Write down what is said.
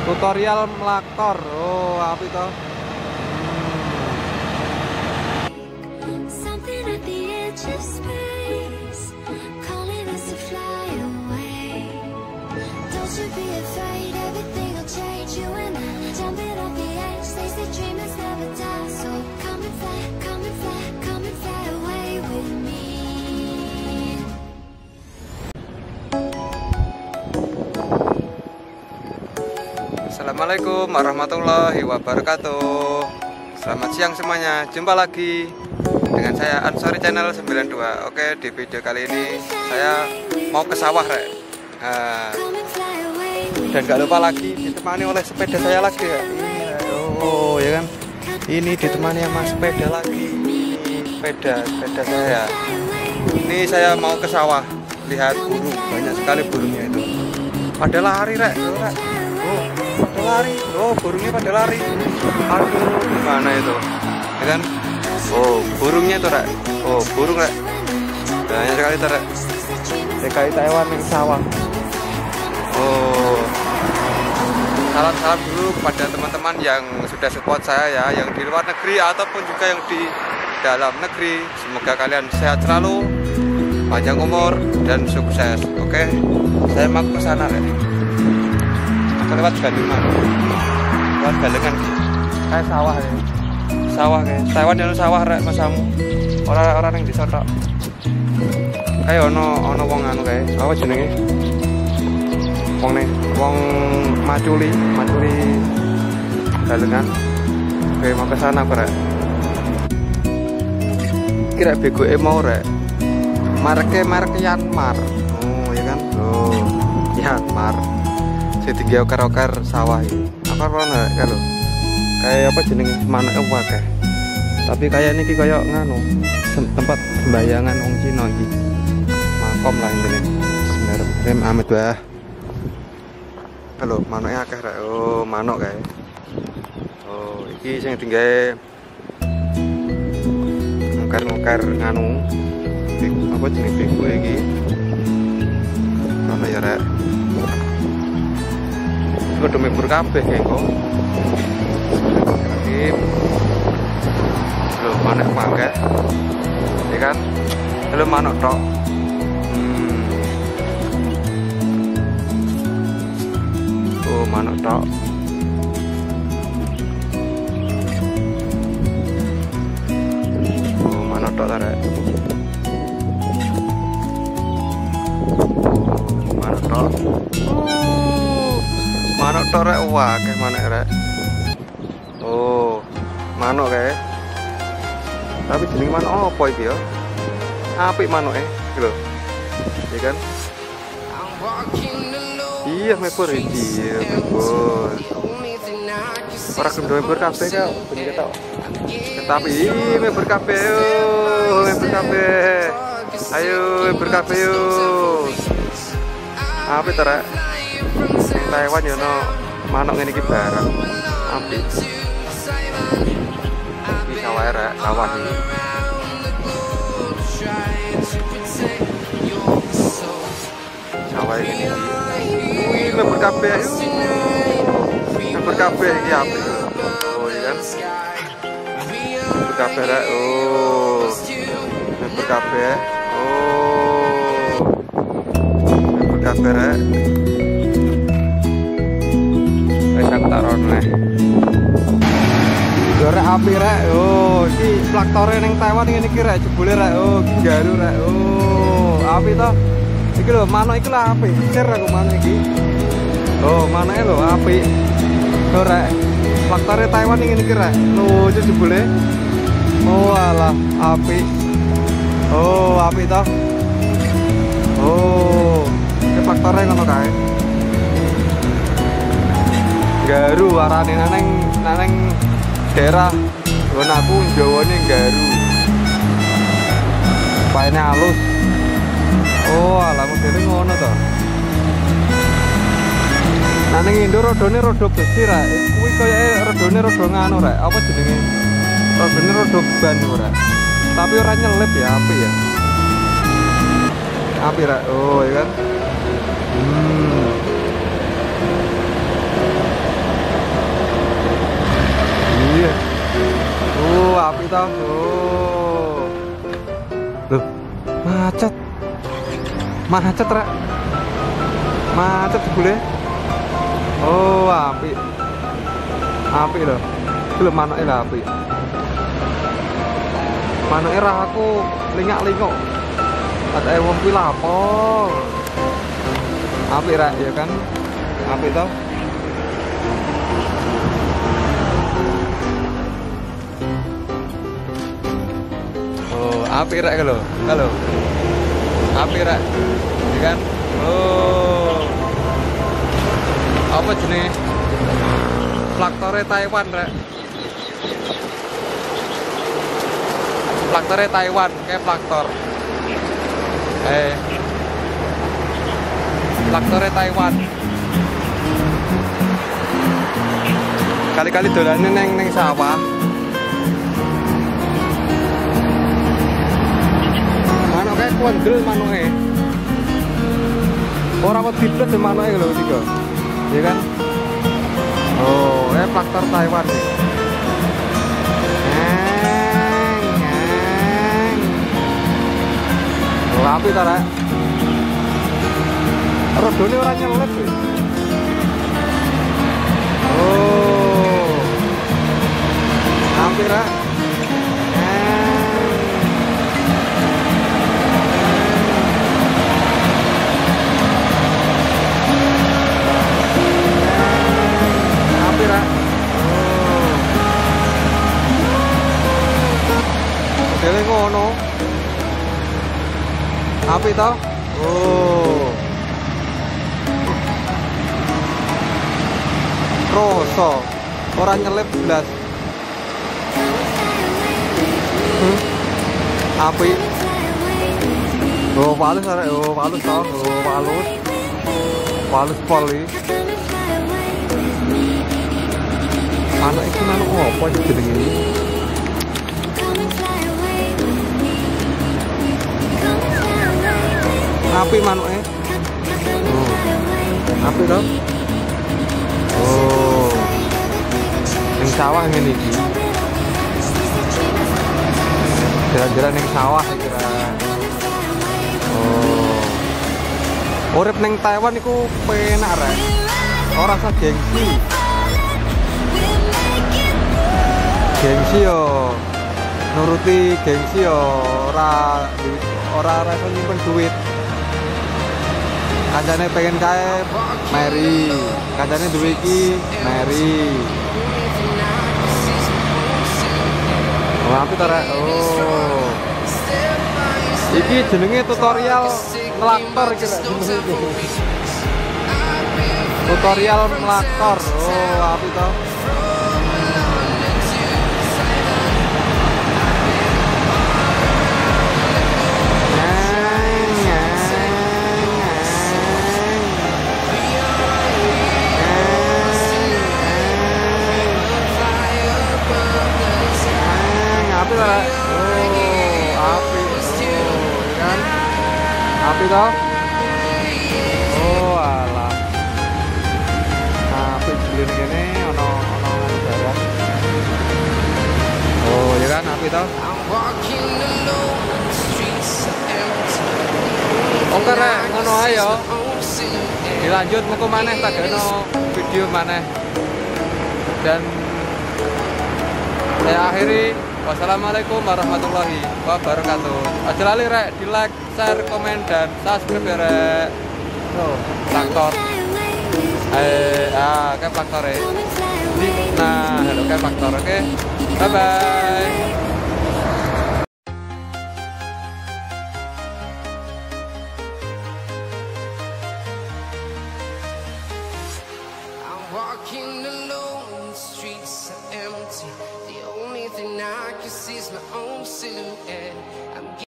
Tutorial melakor. Oh, apa itu? Something at the edge of space, calling us to fly away. Don't you be afraid, everything will change. You and I, jumping off the edge. They say dreamers never die, so come and fly, come and fly, come and fly away with me. Assalamualaikum warahmatullahi wabarakatuh. Selamat siang semuanya. Jumpa lagi dengan saya Ansori Channel 92. Oke, di video kali ini saya mau ke sawah, Rek. Dan gak lupa lagi ditemani oleh sepeda saya lagi ya. Oh ya kan. Ini ditemani sama sepeda lagi. Sepeda saya. Ini saya mau ke sawah. Lihat burung, banyak sekali burungnya itu. Pada lari, Rek. Oh, pada lari. Oh, burungnya pada lari. Aduh, gimana itu? Ya kan? Oh, burungnya itu, Rek. Oh, burung, Rek. Banyak sekali itu, Rek. TKI Taiwan yang sawah. Oh, salam dulu kepada teman-teman yang sudah support saya ya, yang di luar negeri ataupun juga yang di dalam negeri. Semoga kalian sehat selalu, panjang umur dan sukses. Oke, saya mau ke sana, Rek. Aku lewat Gandungan, lewat Galengan. Kayak sawah ya, sawah kayak Taiwan yang sawah, Rek, masamu. Orang-orang yang disotok. Kayak ono wong anu kayak apa jenenge? Wong maculi Galengan. Oke, mau ke sana, Rek. Kira bego mau, Rek. Merek Yanmar. Oh, ya kan? Oh, Yanmar. Setinggi oker-oker sawah ini. Apa warna kalau kayak apa jenenge manuk wae. Tapi kayak niki kayak nganu tempat sembayangan wong Cina iki. Makom lah ini. Bismillahirrahmanirrahim. Amit wae. Halo, manuknya akeh, Rek. Oh, manuk kae. Oh, iki sing tinggal ngukar nganu apa jenis bego iki. Ono ya, Rek. Kudu mebur kabeh kae kok. Iki lho manuk mangke. Ya kan? Lho manuk tok. Oh, manuk tok. Oh, manuk tok ta, Rek. Manuk tok. Manuk tok, Rek. Wah, kayak manuk, Rek. Oh, manuk kayak. Tapi jeneng manuk apa iki ya? Apik manuke, iki lho. Iya kan? Iya, mebur iki, mebur. Ora gendho mebur kabeh kok, ben ketok. Tapi mebur kabeh yo, mebur kabeh. Ayo mebur kabeh yo. Apik to, Rek? Taiwan yo no manuk ngene iki barang. Apik. Iki sawah, Rek, sawah iki. Sawah iki. Wih, mebur kabeh. Mebur kabeh iki apik. Oh, iya kan? Mebur kabeh, Rek. Oh. Mebur kabeh. Oh. Mebur kabeh, Rek. Wis aku tak rono. Rek api, Rek. Oh, iki plaktore ning Taiwan ngene iki, Rek, jebule, Rek. Oh, garu, Rek. Oh, api to. Iki lho, manuk iki lho apik. Cer aku manuk iki. Oh, manuke lho apik. Lho, Rek. Plaktore Taiwan ngene iki, Rek. Lucu jebule. Oh, alah, apik. Oh, apik to. Oh, iki plaktore ngono kae. Garu arane nang daerah nggon aku Jawane garu. Paene halus. Oh, alah modele ngono to. Nah ning Indo rodone rodo besi, Rek. Kuwi koyoke rodone rodo nganu, Rek. Apa jenenge? Rodone rodo ban ora. Tapi ora nyelip ya, apik ya. Apik, Rek. Oh, ya kan. Macet rek. Macet jebule. Oh, apik. Apik lho. Iki lho manoke lho apik. Manoke ra aku lingak-lingok. Ada wong kuwi lapo. Apik rek ya kan? Apik to? Oh, apik rek lho. Halo. Apik rek. Ya kan? Oh. Apa jenis? Plaktore Taiwan rek. Plaktore Taiwan kayak plaktor. Plaktore Taiwan. Kali-kali dolane neng sawah. Manuk kayak kuandel manuke. Ora wedi blas manuke lho iki kok. Ya kan? Oh, plaktor Taiwan nih. Oh, api ta rek? Rodone ora nyelip. Oh. Api rek. Api rek. Oh. Modele ngono. Api tau? Oh. Roso. Ora nyelip blas. Api. Oh, palus arek. Oh, palus tau. Oh, palus. Palus poli. Anak iki manuk apa jenenge iki? Api manuke. Oh. Api to? Oh. Ning sawah ngene iki. Jalan-jalan ning sawah kira. Oh. Urip ning Taiwan iku penak rek. Ora usah gengsi. Gengsi yo. Nuruti gengsi yo ora iso nyimpen duit. Kancane pengen kae meri, kancane duwe iki meri. Oh, api ta rek? Oh. Iki jenenge tutorial ngelaktor iki rek jenenge. Tutorial ngelaktor. Oh, api ta? Api lah, oh api, oh kan, api toh, oh alah, api beli ini, ono udara, oh ya kan api toh, oke rek, ngono ayo, dilanjut muka maneh tak ono video maneh, dan saya akhiri. Wassalamualaikum warahmatullahi wabarakatuh. Aja lali rek di like, share, komen dan subscribe ya rek. Tuh, plaktor. Kayak plaktor ya. Nah, hello kayak plaktor, oke. Bye bye. Walking alone, the streets are empty. The only thing I can see is my own silhouette.